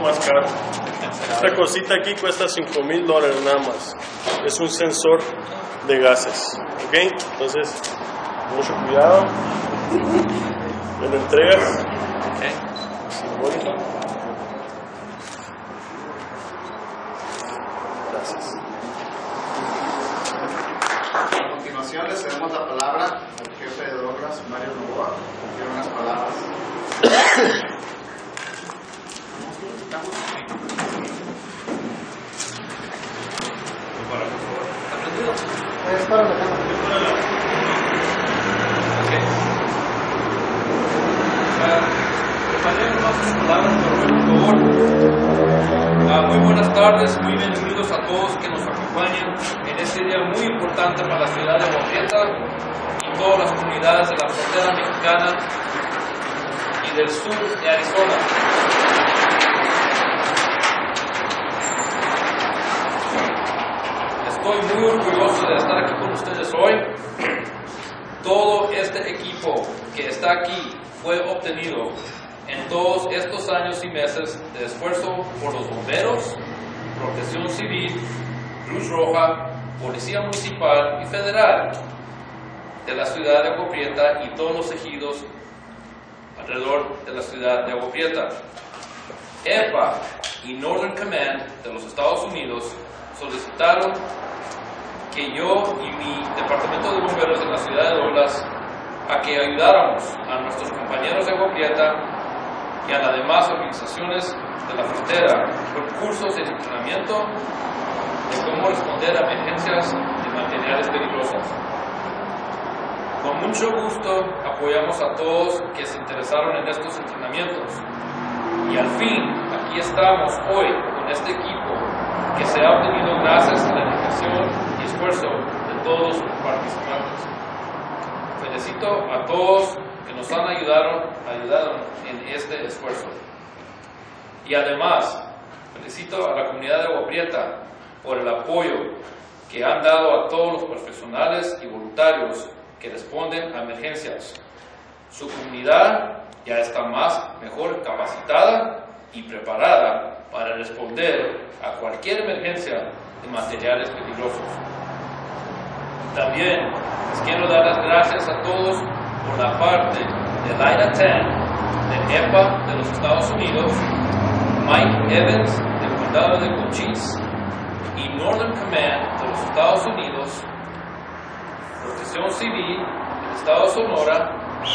más caro. Esta cosita aquí cuesta $5,000 nada más. Es un sensor de gases. ¿Ok? Entonces, mucho cuidado. Me lo entregas. Simbólico. Gracias. A continuación le cedemos la palabra al jefe de Douglas, Mario Novoa, que tiene unas palabras. Es para la sus palabras, por favor. Muy buenas tardes, muy bienvenidos a todos que nos acompañan en este día muy importante para la ciudad de Agua Prieta y todas las comunidades de la frontera mexicana y del sur de Arizona. Estoy muy orgulloso de estar aquí con ustedes hoy. Todo este equipo que está aquí fue obtenido en todos estos años y meses de esfuerzo por los bomberos, Protección Civil, Cruz Roja, Policía Municipal y Federal de la ciudad de Agua Prieta y todos los ejidos alrededor de la ciudad de Agua Prieta. EPA y Northern Command de los Estados Unidos solicitaron que yo y mi departamento de bomberos de la ciudad de Douglas a que ayudáramos a nuestros compañeros de Agua Prieta y a las demás organizaciones de la frontera con cursos de entrenamiento de cómo responder a emergencias de materiales peligrosos. Con mucho gusto apoyamos a todos que se interesaron en estos entrenamientos y al fin aquí estamos hoy con este equipo que se ha obtenido gracias a la dedicación y esfuerzo de todos los participantes. Felicito a todos que nos han ayudado en este esfuerzo. Y además, felicito a la comunidad de Agua Prieta por el apoyo que han dado a todos los profesionales y voluntarios que responden a emergencias. Su comunidad ya está mejor capacitada y preparada para responder a cualquier emergencia de materiales peligrosos. También les quiero dar las gracias a todos por la parte del IDA-10 de EPA de los Estados Unidos, Mike Evans del condado de Cochise y Northern Command de los Estados Unidos, Protección Civil del Estado de Sonora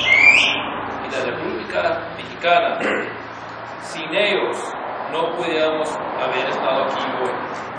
y de la República Mexicana. Sin ellos no podíamos haber estado aquí hoy.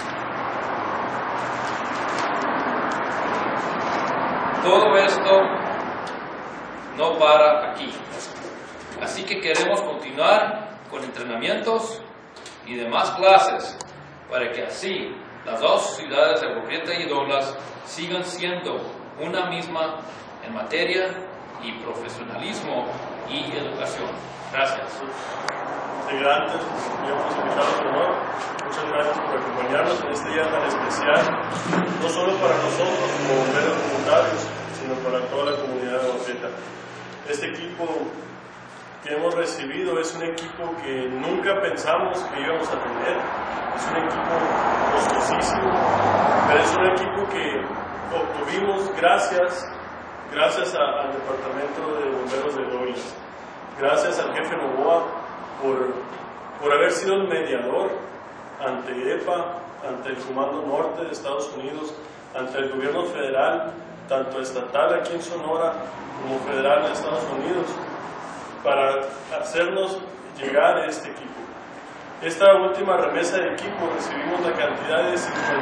Todo esto no para aquí. Así que queremos continuar con entrenamientos y demás clases para que así las dos ciudades de Agua Prieta y Douglas sigan siendo una misma en materia y profesionalismo y educación. Gracias. Integrantes, miembros invitados de honor, muchas gracias por acompañarnos en este día tan especial, no solo para nosotros como bomberos voluntarios, sino para toda la comunidad de Agua Prieta. Este equipo que hemos recibido es un equipo que nunca pensamos que íbamos a tener, es un equipo costosísimo, pero es un equipo que obtuvimos gracias al Departamento de Bomberos de Douglas, gracias al jefe Novoa por haber sido el mediador ante EPA, ante el Comando Norte de Estados Unidos, ante el gobierno federal, tanto estatal aquí en Sonora como federal en Estados Unidos, para hacernos llegar a este equipo. Esta última remesa de equipo recibimos la cantidad de $57,911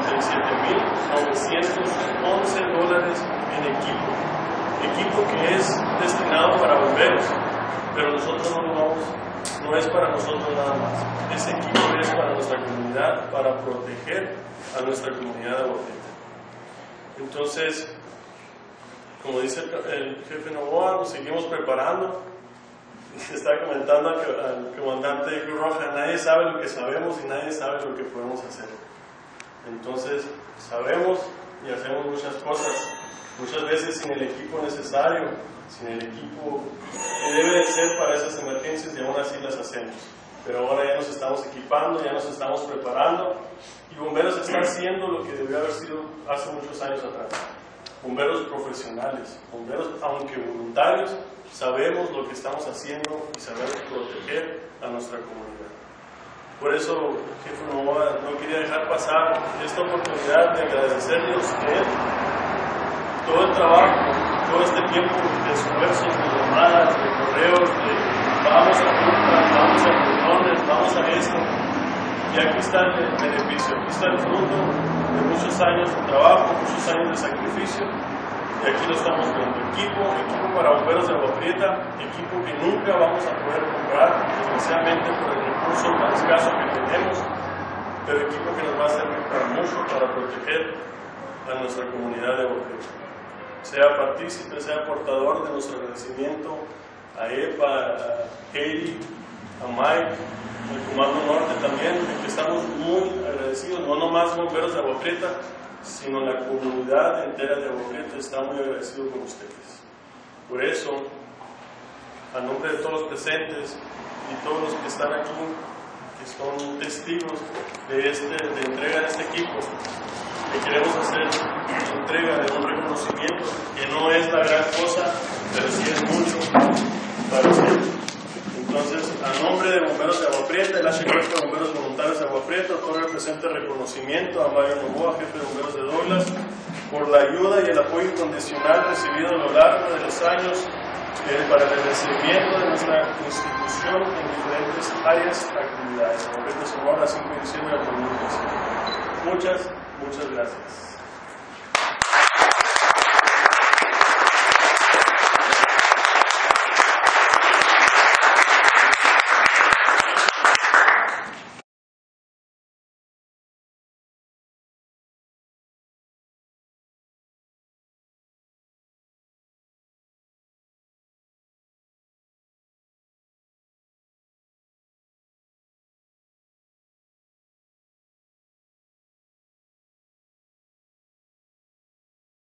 en equipo que es destinado para bomberos, pero nosotros no es para nosotros nada más. Ese equipo es para nuestra comunidad, para proteger a nuestra comunidad de Agua Prieta. Entonces, como dice el jefe Novoa, nos seguimos preparando. Estaba comentando al comandante de Cruz Roja, nadie sabe lo que sabemos y nadie sabe lo que podemos hacer. Entonces, sabemos y hacemos muchas cosas, muchas veces sin el equipo necesario, sin el equipo que debe de ser para esas emergencias, y aún así las hacemos. pero ahora ya nos estamos equipando, ya nos estamos preparando, y Bomberos está haciendo lo que debió haber sido hace muchos años atrás. Bomberos profesionales, bomberos, aunque voluntarios, sabemos lo que estamos haciendo y sabemos proteger a nuestra comunidad. Por eso, jefe Novoa, no quería dejar pasar esta oportunidad de agradecerle a usted todo el trabajo, todo este tiempo de esfuerzos, de llamadas, de correos, de vamos a juntas, vamos a reuniones, vamos a esto. Y aquí está el beneficio, aquí está el fruto de muchos años de trabajo, muchos años de sacrificio. Y aquí lo estamos viendo. Equipo para bomberos de Agua Prieta, equipo que nunca vamos a poder comprar, desgraciadamente por el recurso tan escaso que tenemos, pero equipo que nos va a servir para mucho, para proteger a nuestra comunidad de Agua Prieta. Sea partícipe, sea portador de nuestro agradecimiento a EPA, a Katie, a Mike, al Comando Norte también, de que estamos muy agradecidos, no nomás bomberos de Agua Prieta, sino la comunidad entera de Agua Prieta está muy agradecido con ustedes. Por eso, a nombre de todos los presentes y todos los que están aquí, que son testigos de entrega de este equipo, le queremos hacer entrega de un reconocimiento que no es la gran cosa, pero sí es mucho para ustedes. Entonces, a nombre de Bomberos de Agua Prieta, el HCF de Bomberos Voluntarios de Agua Prieta otorga el presente reconocimiento a Mario Novoa, jefe de Bomberos de Douglas, por la ayuda y el apoyo incondicional recibido a lo largo de los años para el crecimiento de nuestra institución en diferentes áreas de actividades. Bomberos de Sonora, 5 de diciembre de 2015. Muchas gracias.